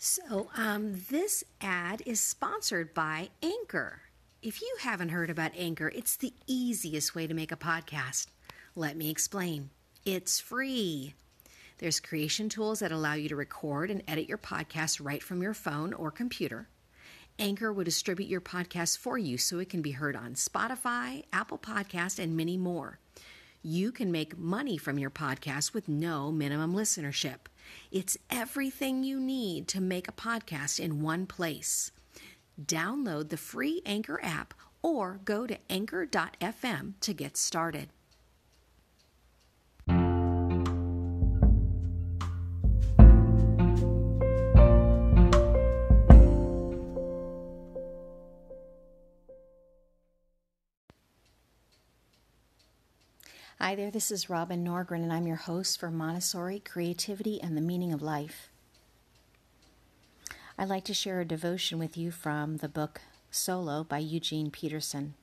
This ad is sponsored by Anchor. If you haven't heard about Anchor, it's the easiest way to make a podcast. Let me explain. It's free. There's creation tools that allow you to record and edit your podcast right from your phone or computer. Anchor will distribute your podcast for you so it can be heard on Spotify, Apple Podcast, and many more. You can make money from your podcast with no minimum listenership. It's everything you need to make a podcast in one place. Download the free Anchor app or go to anchor.fm to get started. Hi there, this is Robin Norgren, and I'm your host for Montessori, Creativity, and the Meaning of Life. I'd like to share a devotion with you from the book Solo by Eugene Peterson.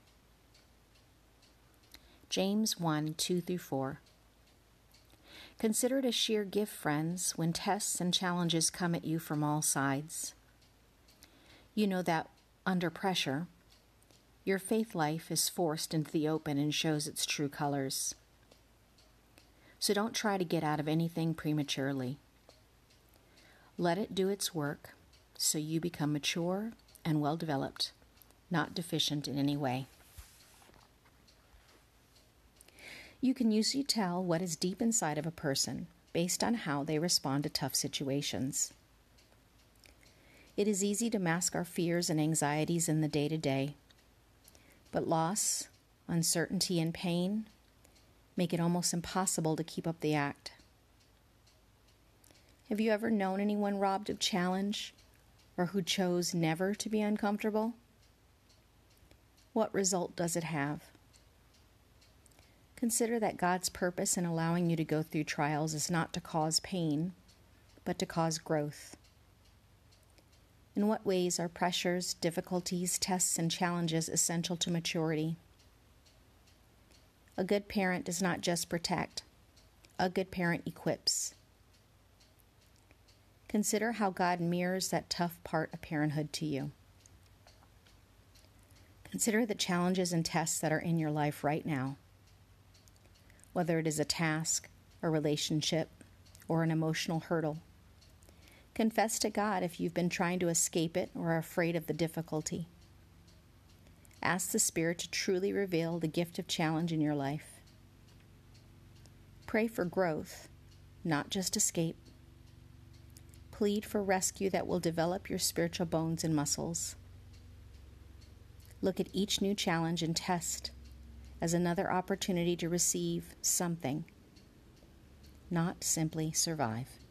James 1, 2-4. Consider it a sheer gift, friends, when tests and challenges come at you from all sides. You know that under pressure, your faith life is forced into the open and shows its true colors. So don't try to get out of anything prematurely. Let it do its work so you become mature and well-developed, not deficient in any way. You can usually tell what is deep inside of a person based on how they respond to tough situations. It is easy to mask our fears and anxieties in the day-to-day, but loss, uncertainty, and pain make it almost impossible to keep up the act. Have you ever known anyone robbed of challenge or who chose never to be uncomfortable? What result does it have? Consider that God's purpose in allowing you to go through trials is not to cause pain, but to cause growth. In what ways are pressures, difficulties, tests, and challenges essential to maturity? A good parent does not just protect. A good parent equips. Consider how God mirrors that tough part of parenthood to you. Consider the challenges and tests that are in your life right now. Whether it is a task, a relationship, or an emotional hurdle. Confess to God if you've been trying to escape it or are afraid of the difficulty. Ask the Spirit to truly reveal the gift of challenge in your life. Pray for growth, not just escape. Plead for rescue that will develop your spiritual bones and muscles. Look at each new challenge and test as another opportunity to receive something, not simply survive.